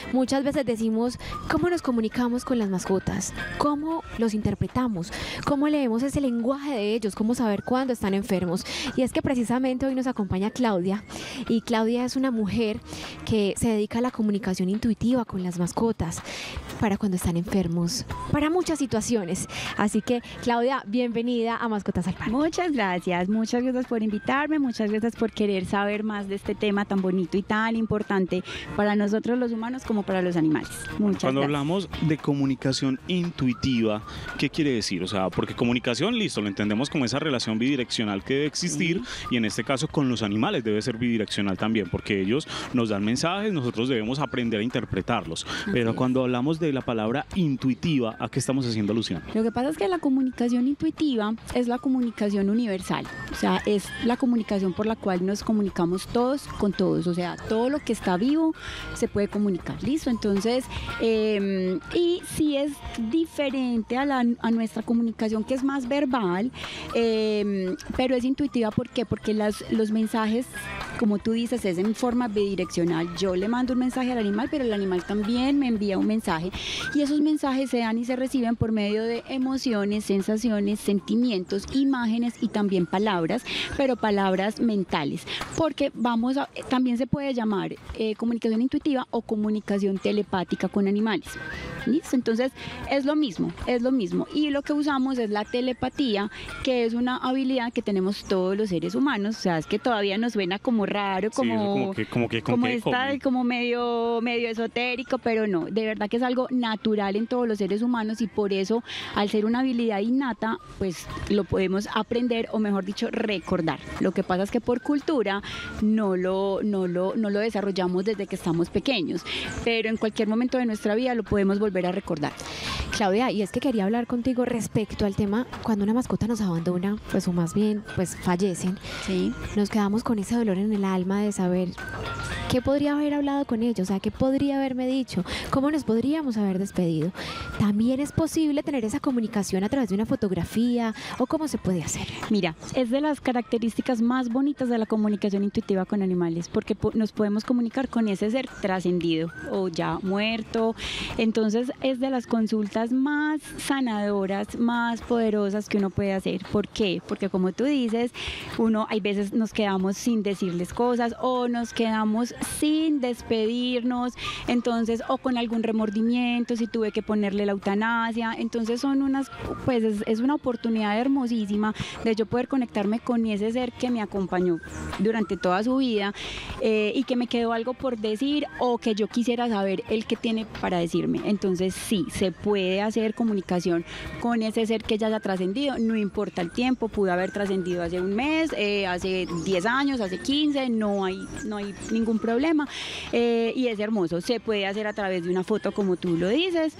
muchas veces decimos cómo nos comunicamos con las mascotas, cómo los interpretamos, cómo leemos ese lenguaje de ellos, cómo saber cuándo están enfermos. Y es que precisamente hoy nos acompaña Claudia, y Claudia es una mujer que se dedica a la comunicación intuitiva con las mascotas para cuando están enfermos, para muchas situaciones. Así que, Claudia, bienvenida a Mascotas al Parque. Muchas gracias por invitarme, muchas gracias por querer saber más de este tema tan bonito y tan importante para nosotros los humanos como para los animales. Cuando hablamos de comunicación intuitiva, ¿qué quiere decir? O sea, porque comunicación, listo, lo entendemos como esa relación bidireccional que debe existir, y en este caso con los animales debe ser bidireccional también, porque ellos nos dan mensajes, nosotros debemos aprender a interpretarlos. Pero cuando hablamos de la palabra intuitiva, ¿a qué estamos haciendo alusión? Lo que pasa es que la comunicación intuitiva es la comunicación universal, o sea, es la comunicación por la cual nos comunicamos todos con todos, o sea, todo lo que está vivo se puede comunicar, ¿listo? Entonces, y si es diferente a nuestra comunicación, que es más verbal, pero es intuitiva. ¿Por qué? Porque los mensajes, como tú dices, es en forma bidireccional. Yo le mando un mensaje al animal, pero el animal también me envía un mensaje, y esos mensajes se dan y se reciben por medio de emociones, sensaciones, sentimientos, imágenes y también palabras, pero palabras mentales, porque también se puede llamar comunicación intuitiva o comunicación telepática con animales. ¿Listo? Entonces es lo mismo, y lo que usamos es la telepatía, que es una habilidad que tenemos todos los seres humanos. O sea, es que todavía nos suena como raro, como medio esotérico, pero no, de verdad que es algo natural en todos los seres humanos, y por eso, al ser una habilidad innata, pues lo podemos aprender, o mejor dicho, recordar. Lo que pasa es que por cultura no lo desarrollamos desde que estamos pequeños, pero en cualquier momento de nuestra vida lo podemos volver a recordar. Claudia, y es que quería hablar contigo respecto al tema cuando una mascota nos abandona, pues o más bien, pues fallecen. Sí. Nos quedamos con ese dolor en el alma de saber qué podría haber hablado con ellos, o sea, qué podría haberme dicho, cómo nos podríamos haber despedido. También es posible tener esa comunicación a través de una fotografía, o cómo se puede hacer. Mira, es de las características más bonitas de la comunicación intuitiva con animales, porque nos podemos comunicar con ese ser trascendido o ya muerto. Entonces es de las consultas más sanadoras, más poderosas que uno puede hacer. ¿Por qué? Porque como tú dices, hay veces nos quedamos sin decirles cosas, o nos quedamos sin despedirnos, entonces, o con algún remordimiento, si tuve que ponerle la eutanasia. Entonces es una oportunidad hermosísima de yo poder conectarme con ese ser que me acompañó durante toda su vida, y que me quedó algo por decir, o que yo quisiera saber el que tiene para decirme. Entonces sí, se puede hacer comunicación con ese ser que ya haya trascendido, no importa el tiempo, pudo haber trascendido hace un mes, hace 10 años, hace 15, no hay ningún problema, y es hermoso. Se puede hacer a través de una foto, como tú lo dices.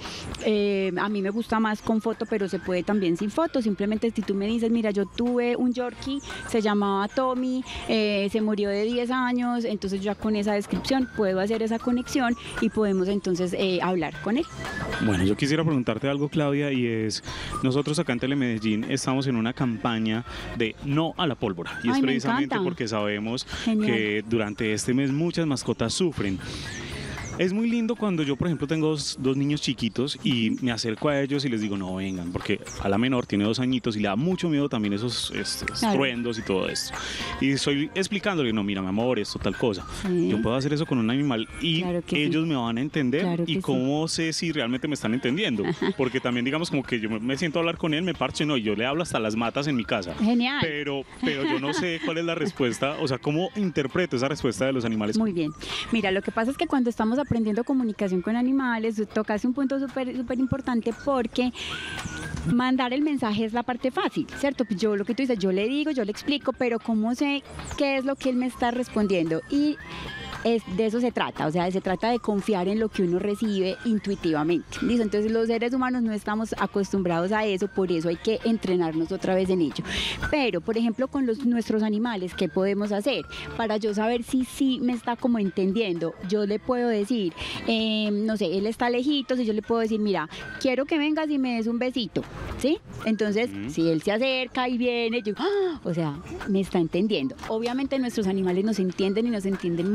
A mí me gusta más con foto, pero se puede también sin foto. Simplemente si tú me dices, mira, yo tuve un Yorkie, se llamaba Tommy, se murió de 10 años, entonces ya con esa descripción puedo hacer esa conexión y podemos entonces hablar con él. Bueno, yo quisiera preguntarte algo, Claudia, y es, nosotros acá en Telemedellín estamos en una campaña de no a la pólvora, y es precisamente porque sabemos que durante este mes muchas mascotas sufren. Es muy lindo cuando yo, por ejemplo, tengo dos niños chiquitos y me acerco a ellos y les digo, no vengan, porque a la menor tiene 2 añitos y le da mucho miedo también esos truendos y todo esto. Y estoy explicándole, no, mira, mi amor, esto, tal cosa. Sí. Yo puedo hacer eso con un animal y ellos me van a entender, y cómo sé si realmente me están entendiendo. Porque también, digamos, como que yo me siento a hablar con él, me parche, no, y yo le hablo hasta las matas en mi casa. Genial. Pero yo no sé cuál es la respuesta, o sea, cómo interpreto esa respuesta de los animales. Muy bien. Mira, lo que pasa es que cuando estamos aprendiendo comunicación con animales, tocaste un punto súper importante, porque mandar el mensaje es la parte fácil, ¿cierto? Pues yo, lo que tú dices, yo le digo, yo le explico, pero ¿cómo sé qué es lo que él me está respondiendo? Y de eso se trata, o sea, se trata de confiar en lo que uno recibe intuitivamente. ¿Listo? Entonces los seres humanos no estamos acostumbrados a eso, por eso hay que entrenarnos otra vez en ello. Pero, por ejemplo, con nuestros animales, ¿qué podemos hacer? Para yo saber si sí me está como entendiendo, yo le puedo decir, no sé, él está lejitos y yo le puedo decir, mira, quiero que vengas y me des un besito, ¿sí? Entonces, si él se acerca y viene, yo, ¡ah! O sea, me está entendiendo. Obviamente nuestros animales nos entienden y nos entienden mucho,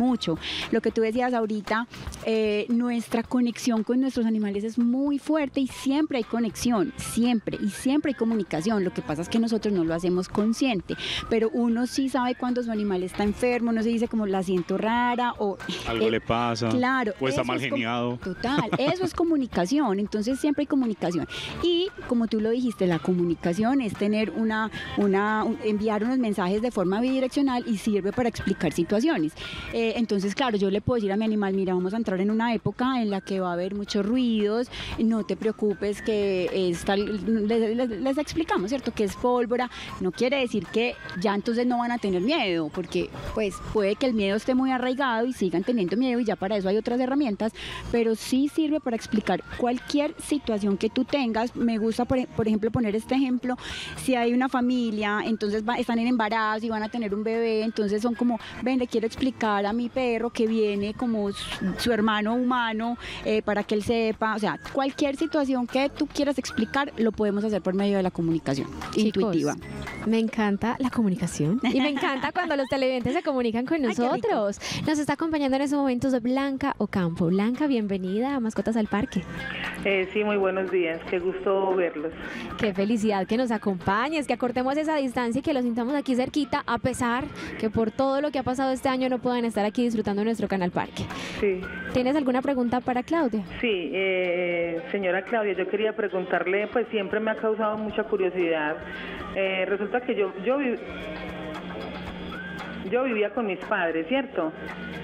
Lo que tú decías ahorita, nuestra conexión con nuestros animales es muy fuerte y siempre hay conexión, siempre hay comunicación. Lo que pasa es que nosotros no lo hacemos consciente, pero uno sí sabe cuando su animal está enfermo, uno se dice como la siento rara o algo le pasa, claro, o está mal geniado. Total, eso es comunicación, entonces siempre hay comunicación. Y como tú lo dijiste, la comunicación es tener enviar unos mensajes de forma bidireccional y sirve para explicar situaciones. Entonces, claro, yo le puedo decir a mi animal, mira, vamos a entrar en una época en la que va a haber muchos ruidos, no te preocupes que es tal, les explicamos, ¿cierto? Que es pólvora, no quiere decir que ya entonces no van a tener miedo, porque pues puede que el miedo esté muy arraigado y sigan teniendo miedo y ya para eso hay otras herramientas, pero sí sirve para explicar cualquier situación que tú tengas. Me gusta, por ejemplo, poner este ejemplo, si hay una familia, entonces están en embarazo y van a tener un bebé, entonces son como, ven, le quiero explicar a mi perro que viene como su hermano humano para que él sepa, o sea, cualquier situación que tú quieras explicar lo podemos hacer por medio de la comunicación intuitiva. Me encanta la comunicación y me encanta cuando los televidentes se comunican con nosotros. Nos está acompañando en estos momentos Blanca Ocampo. Blanca, bienvenida a Mascotas al Parque. Sí, muy buenos días, qué gusto verlos. Qué felicidad que nos acompañes, que acortemos esa distancia y que los sintamos aquí cerquita, a pesar que por todo lo que ha pasado este año no puedan estar aquí disfrutando de nuestro canal Parque. Sí. ¿Tienes alguna pregunta para Claudia? Sí, señora Claudia, yo quería preguntarle, pues siempre me ha causado mucha curiosidad. Resulta que yo vivía con mis padres, ¿cierto?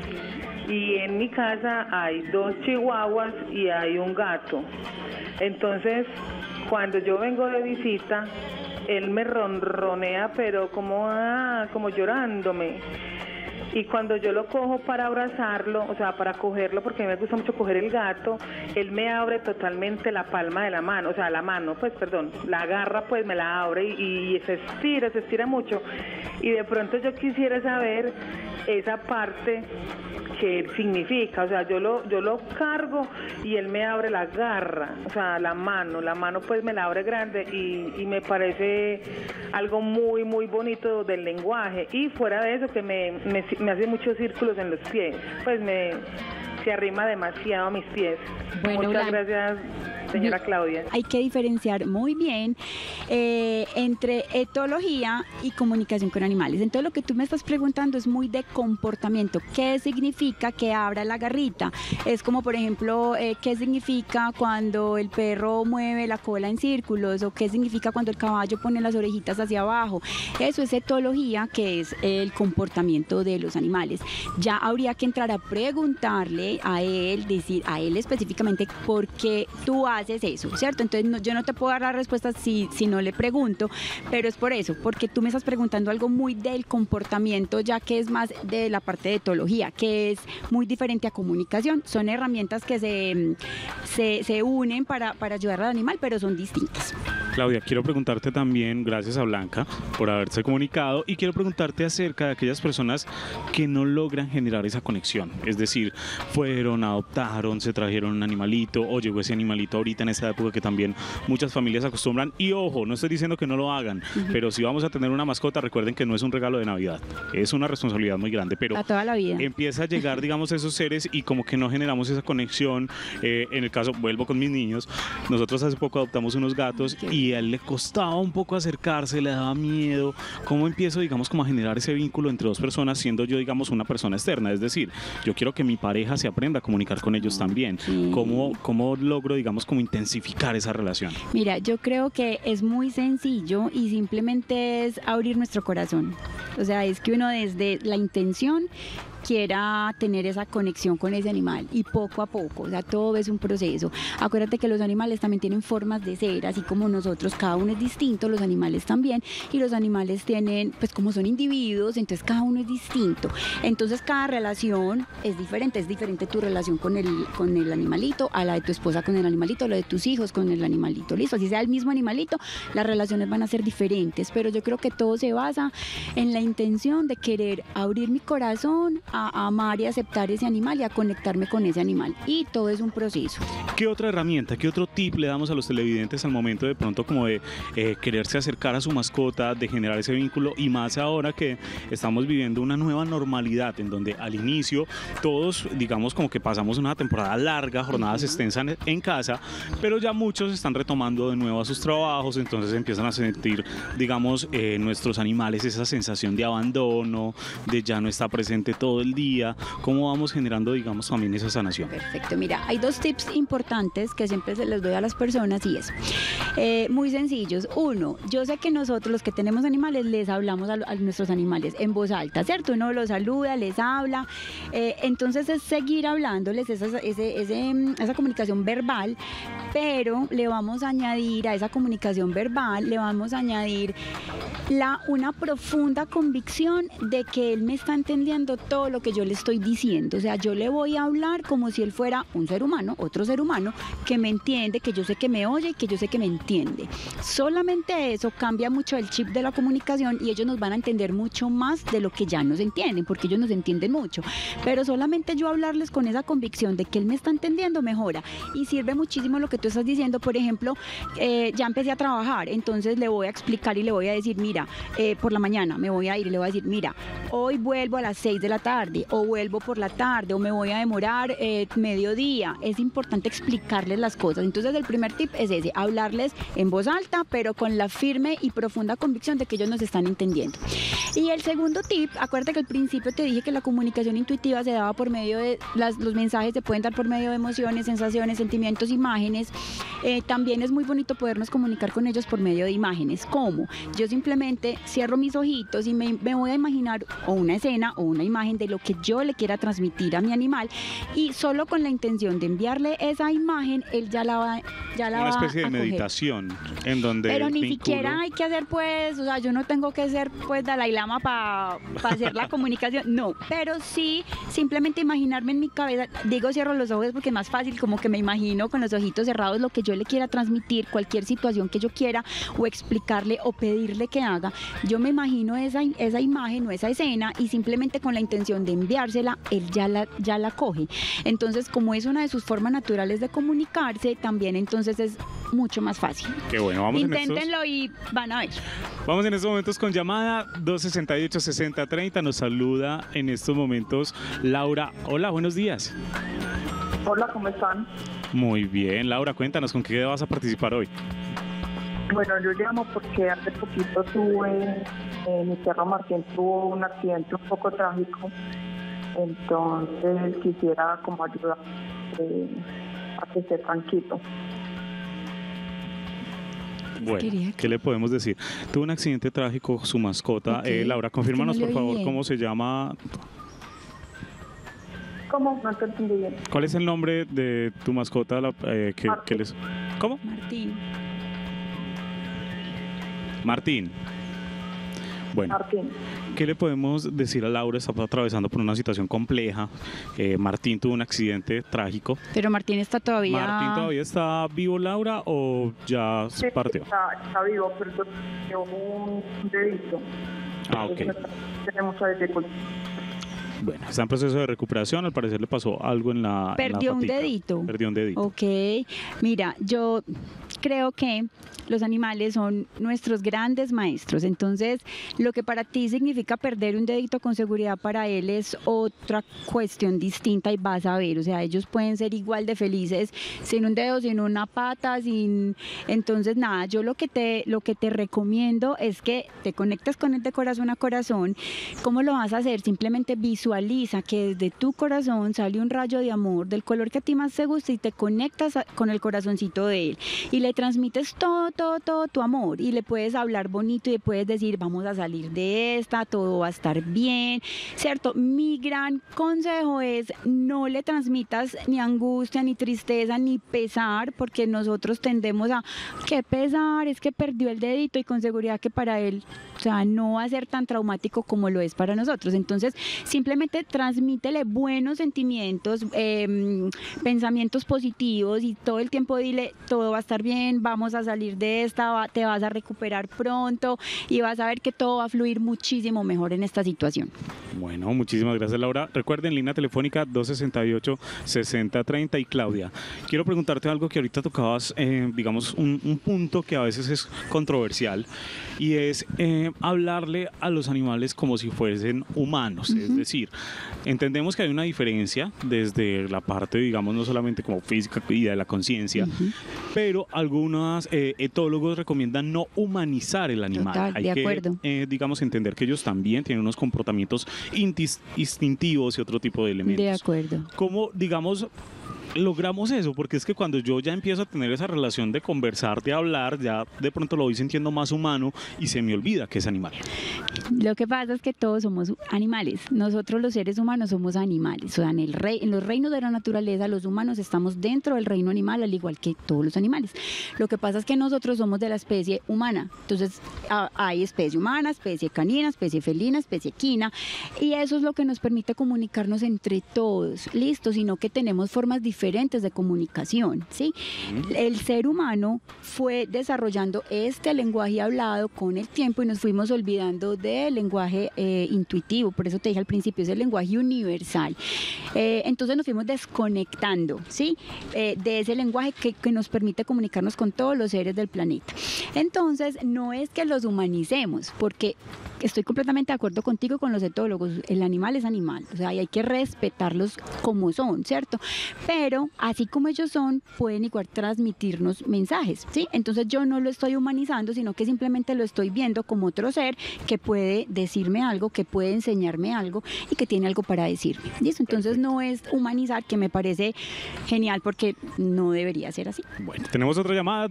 Y en mi casa hay 2 chihuahuas y hay un gato. Entonces, cuando yo vengo de visita, él me ronronea, pero como llorándome. Y cuando yo lo cojo para abrazarlo, o sea, para cogerlo, porque a mí me gusta mucho coger el gato, él me abre totalmente la palma de la mano, o sea, la garra pues me la abre y se estira mucho. Y de pronto yo quisiera saber esa parte que significa, o sea, yo lo cargo y él me abre la garra, o sea, la mano pues me la abre grande y me parece algo muy, muy bonito del lenguaje. Y fuera de eso que me hace muchos círculos en los pies, pues se arrima demasiado a mis pies. Bueno, muchas gracias, señora Claudia. Hay que diferenciar muy bien entre etología y comunicación con animales. Entonces lo que tú me estás preguntando es muy de comportamiento. ¿Qué significa que abra la garrita? Es como, por ejemplo, ¿qué significa cuando el perro mueve la cola en círculos? ¿O qué significa cuando el caballo pone las orejitas hacia abajo? Eso es etología, que es el comportamiento de los animales. Ya habría que entrar a preguntarle a él, decir a él específicamente por qué tú haces eso, ¿cierto? Entonces yo no te puedo dar la respuesta si no le pregunto, pero es por eso, porque tú me estás preguntando algo muy del comportamiento, ya que es más de la parte de etología, que es muy diferente a comunicación. Son herramientas que se unen para ayudar al animal, pero son distintas. Claudia, quiero preguntarte también, gracias a Blanca por haberse comunicado, y quiero preguntarte acerca de aquellas personas que no logran generar esa conexión, es decir, fueron, adoptaron, se trajeron un animalito o llegó ese animalito ahorita en esta época que también muchas familias acostumbran. Y ojo, no estoy diciendo que no lo hagan, pero si vamos a tener una mascota, recuerden que no es un regalo de Navidad, es una responsabilidad muy grande, pero a toda la vida empieza a llegar, digamos, esos seres y como que no generamos esa conexión. En el caso, vuelvo con mis niños, nosotros hace poco adoptamos unos gatos y a él le costaba un poco acercarse, le daba miedo. ¿Cómo empiezo, digamos, como a generar ese vínculo entre dos personas, siendo yo, digamos, una persona externa? Es decir, yo quiero que mi pareja se aprenda a comunicar con ellos también. Sí. ¿Cómo logro, digamos, como intensificar esa relación? Mira, yo creo que es muy sencillo y simplemente es abrir nuestro corazón. O sea, es que uno desde la intención quiera tener esa conexión con ese animal, y poco a poco, o sea, todo es un proceso. Acuérdate que los animales también tienen formas de ser, así como nosotros, cada uno es distinto, los animales también, y los animales tienen, pues como son individuos, entonces cada uno es distinto. Entonces cada relación es diferente tu relación con el animalito, a la de tu esposa con el animalito, la de tus hijos con el animalito, listo, así sea el mismo animalito, las relaciones van a ser diferentes, pero yo creo que todo se basa en la intención de querer abrir mi corazón a amar y aceptar ese animal y a conectarme con ese animal, y todo es un proceso. ¿Qué otra herramienta, qué otro tip le damos a los televidentes al momento de pronto pronto como de quererse acercar a su mascota, de generar ese vínculo, y más ahora que estamos viviendo una nueva normalidad en donde al inicio todos, digamos, como que pasamos una temporada larga, jornadas extensas en casa, pero ya muchos están retomando de nuevo a sus trabajos, entonces empiezan a sentir, digamos, nuestros animales esa sensación de abandono, de ya no estar presente todo el día. ¿Cómo vamos generando, digamos, también esa sanación? Perfecto, mira, hay 2 tips importantes que siempre se les doy a las personas y es muy sencillos. Uno, yo sé que nosotros los que tenemos animales les hablamos a nuestros animales en voz alta, ¿cierto? Uno los saluda, les habla, entonces es seguir hablándoles esa comunicación verbal, pero le vamos a añadir a esa comunicación verbal, le vamos a añadir una profunda convicción de que él me está entendiendo todo lo que yo le estoy diciendo. O sea, yo le voy a hablar como si él fuera un ser humano, otro ser humano, que me entiende, que yo sé que me oye y que yo sé que me entiende. Solamente eso cambia mucho el chip de la comunicación y ellos nos van a entender mucho más de lo que ya nos entienden, porque ellos nos entienden mucho. Pero solamente yo hablarles con esa convicción de que él me está entendiendo mejora, y sirve muchísimo lo que tú estás diciendo. Por ejemplo, ya empecé a trabajar, entonces le voy a explicar y le voy a decir, mira, por la mañana me voy a ir y le voy a decir, mira, hoy vuelvo a las 6 de la tarde, o vuelvo por la tarde, o me voy a demorar mediodía. Es importante explicarles las cosas. Entonces el primer tip es ese, hablarles en voz alta, pero con la firme y profunda convicción de que ellos nos están entendiendo. Y el segundo tip, acuérdate que al principio te dije que la comunicación intuitiva se daba por medio de los mensajes, se pueden dar por medio de emociones, sensaciones, sentimientos, imágenes. También es muy bonito podernos comunicar con ellos por medio de imágenes. ¿Cómo? Yo simplemente cierro mis ojitos y me voy a imaginar o una escena o una imagen de lo que yo le quiera transmitir a mi animal, y solo con la intención de enviarle esa imagen, él ya la va una especie de meditación en donde pero ni siquiera hay que hacer, pues, o sea, yo no tengo que ser pues Dalai Lama para hacer la comunicación, no, pero sí simplemente imaginarme en mi cabeza, digo cierro los ojos porque es más fácil, como que me imagino con los ojitos cerrados lo que yo le quiera transmitir, cualquier situación que yo quiera o explicarle o pedirle que haga. Yo me imagino esa imagen o esa escena y simplemente con la intención de enviársela, él ya la coge. Entonces, como es una de sus formas naturales de comunicarse, también entonces es mucho más fácil. Qué bueno, vamos. Inténtenlo y van a ver. Vamos en estos momentos con llamada 268-6030. Nos saluda en estos momentos Laura. Hola, buenos días. Hola, ¿cómo están? Muy bien, Laura, cuéntanos, ¿con qué vas a participar hoy? Bueno, yo llamo porque hace poquito mi perro Martín tuvo un accidente un poco trágico, entonces quisiera como ayudar a que esté tranquilo. Bueno, ¿qué le podemos decir? Tuvo un accidente trágico su mascota. Okay. Laura, confírmanos por favor cómo se llama. ¿Cómo? No te entendí bien. ¿Cuál es el nombre de tu mascota? ¿Cómo? Martín. Bueno, Martín. ¿Qué le podemos decir a Laura? Está atravesando por una situación compleja. Martín tuvo un accidente trágico. Pero Martín está todavía... ¿Martín todavía está vivo, Laura, o ya se partió? Está vivo, pero tiene un dedito. Ah, ok. Tenemos mucha dificultad. Bueno, está en proceso de recuperación, al parecer le pasó algo en la Perdió un dedito. Perdió un dedito. Ok, mira, yo creo que los animales son nuestros grandes maestros, entonces lo que para ti significa perder un dedito, con seguridad para él es otra cuestión distinta, y vas a ver, o sea, ellos pueden ser igual de felices sin un dedo, sin una pata, entonces nada, yo lo que te recomiendo es que te conectes con él de corazón a corazón. ¿Cómo lo vas a hacer? Simplemente visualiza que desde tu corazón sale un rayo de amor del color que a ti más te gusta y te conectas con el corazoncito de él y le transmites todo tu amor, y le puedes hablar bonito y le puedes decir, vamos a salir de esta, todo va a estar bien, ¿cierto? Mi gran consejo es no le transmitas ni angustia, ni tristeza, ni pesar, porque nosotros tendemos a, qué pesar, es que perdió el dedito, y con seguridad que para él O sea, no va a ser tan traumático como lo es para nosotros. Entonces, simplemente transmítele buenos sentimientos, pensamientos positivos y todo el tiempo dile, todo va a estar bien, vamos a salir de esta, te vas a recuperar pronto y vas a ver que todo va a fluir muchísimo mejor en esta situación. Bueno, muchísimas gracias, Laura. Recuerden, línea telefónica 268-6030. Y Claudia, quiero preguntarte algo que ahorita tocabas, digamos, un punto que a veces es controversial, y es hablarle a los animales como si fuesen humanos. Es decir, entendemos que hay una diferencia desde la parte, digamos, no solamente como física y de la conciencia, pero algunos etólogos recomiendan no humanizar el animal. Total, hay de que, acuerdo. Digamos, entender que ellos también tienen unos comportamientos instintivos y otro tipo de elementos. De acuerdo. ¿Cómo, digamos, logramos eso? Porque es que cuando yo ya empiezo a tener esa relación de conversar, de hablar, ya de pronto lo voy sintiendo más humano y se me olvida que es animal. Lo que pasa es que todos somos animales. Nosotros los seres humanos somos animales. O sea, en los reinos de la naturaleza, los humanos estamos dentro del reino animal, al igual que todos los animales. Lo que pasa es que nosotros somos de la especie humana. Entonces, hay especie humana, especie canina, especie felina, especie equina, y eso es lo que nos permite comunicarnos entre todos. Listo, sino que tenemos formas diferentes de comunicación, ¿sí? El ser humano fue desarrollando este lenguaje hablado con el tiempo y nos fuimos olvidando del lenguaje intuitivo. Por eso te dije al principio, es el lenguaje universal. Entonces nos fuimos desconectando, ¿sí? De ese lenguaje que nos permite comunicarnos con todos los seres del planeta. Entonces no es que los humanicemos, porque estoy completamente de acuerdo contigo y con los etólogos. El animal es animal, o sea, hay que respetarlos como son, ¿cierto? Pero así como ellos son, pueden igual transmitirnos mensajes, ¿sí? Entonces yo no lo estoy humanizando, sino que simplemente lo estoy viendo como otro ser que puede decirme algo, que puede enseñarme algo y que tiene algo para decirme. ¿Listo? Entonces no es humanizar, que me parece genial porque no debería ser así. Bueno, tenemos otra llamada,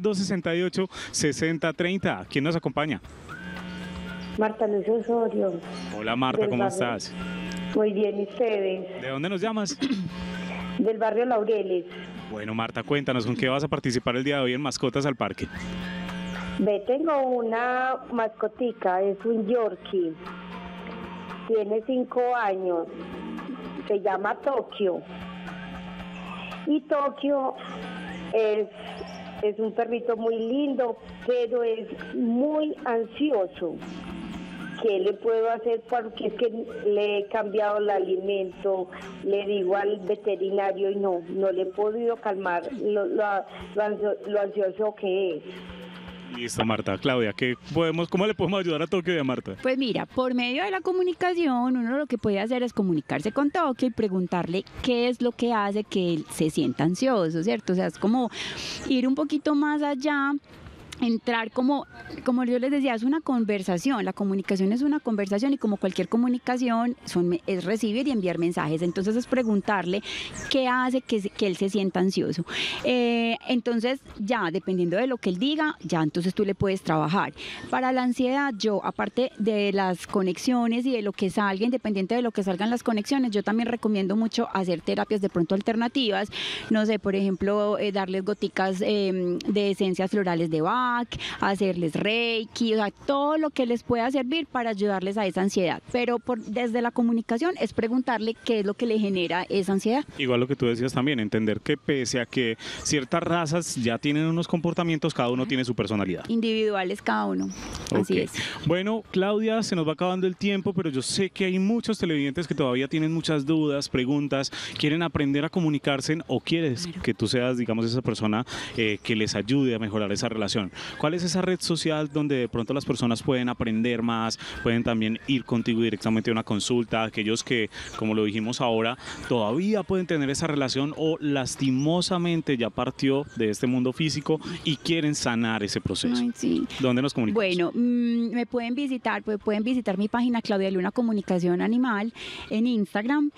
268-6030. ¿Quién nos acompaña? Marta Luz Osorio. Hola Marta, ¿cómo estás? Muy bien, ¿y ustedes? ¿De dónde nos llamas? Del barrio Laureles. Bueno Marta, cuéntanos, ¿con qué vas a participar el día de hoy en Mascotas al Parque? Tengo una mascotica, es un Yorkie. Tiene 5 años. Se llama Tokio. Y Tokio es un perrito muy lindo, pero es muy ansioso. ¿Qué le puedo hacer? Porque es que le he cambiado el alimento, le digo al veterinario y no le he podido calmar lo ansioso que es. Listo, Marta. Claudia, ¿cómo le podemos ayudar a Tokio y a Marta? Pues mira, por medio de la comunicación, uno lo que puede hacer es comunicarse con Tokio y preguntarle qué es lo que hace que él se sienta ansioso, ¿cierto? O sea, es como ir un poquito más allá, entrar como yo les decía, es una conversación, la comunicación es una conversación y como cualquier comunicación es recibir y enviar mensajes, entonces es preguntarle qué hace que él se sienta ansioso. Entonces ya, dependiendo de lo que él diga, ya entonces tú le puedes trabajar. Para la ansiedad, yo, aparte de las conexiones y de lo que salga, independiente de lo que salgan las conexiones, yo también recomiendo mucho hacer terapias de pronto alternativas, no sé, por ejemplo, darles goticas de esencias florales de Bach, hacerles reiki, o sea, todo lo que les pueda servir para ayudarles a esa ansiedad. Pero desde la comunicación es preguntarle qué es lo que le genera esa ansiedad. Igual lo que tú decías también, entender que pese a que ciertas razas ya tienen unos comportamientos, cada uno tiene su personalidad. Individuales cada uno, así es. Bueno, Claudia, se nos va acabando el tiempo, pero yo sé que hay muchos televidentes que todavía tienen muchas dudas, preguntas, quieren aprender a comunicarse o quieres que tú seas, digamos, esa persona que les ayude a mejorar esa relación. ¿Cuál es esa red social donde de pronto las personas pueden aprender más, pueden también ir contigo directamente a una consulta, aquellos que, como lo dijimos ahora, todavía pueden tener esa relación o lastimosamente ya partió de este mundo físico y quieren sanar ese proceso? Ay, sí. ¿Dónde nos comunicamos? Bueno, me pueden visitar mi página Claudia Luna Comunicación Animal en Instagram,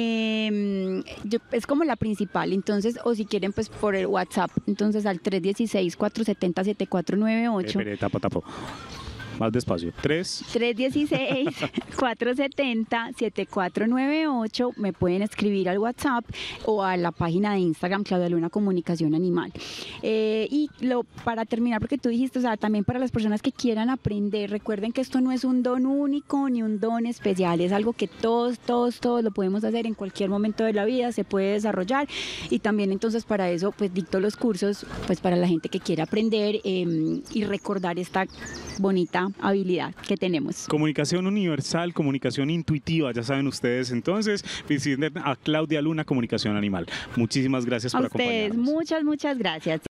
es como la principal, entonces, o si quieren pues por el WhatsApp, entonces al 316-470-7498. Más despacio. 316-470-7498. Me pueden escribir al WhatsApp o a la página de Instagram Claudia Luna Comunicación Animal. Para terminar, porque tú dijiste, o sea, también para las personas que quieran aprender, recuerden que esto no es un don único ni un don especial, es algo que todos lo podemos hacer en cualquier momento de la vida, se puede desarrollar, y también entonces para eso pues dicto los cursos pues para la gente que quiera aprender y recordar esta bonita habilidad que tenemos. Comunicación universal, comunicación intuitiva, ya saben ustedes. Entonces visiten a Claudia Luna Comunicación Animal. Muchísimas gracias por acompañarnos. A ustedes, muchas gracias.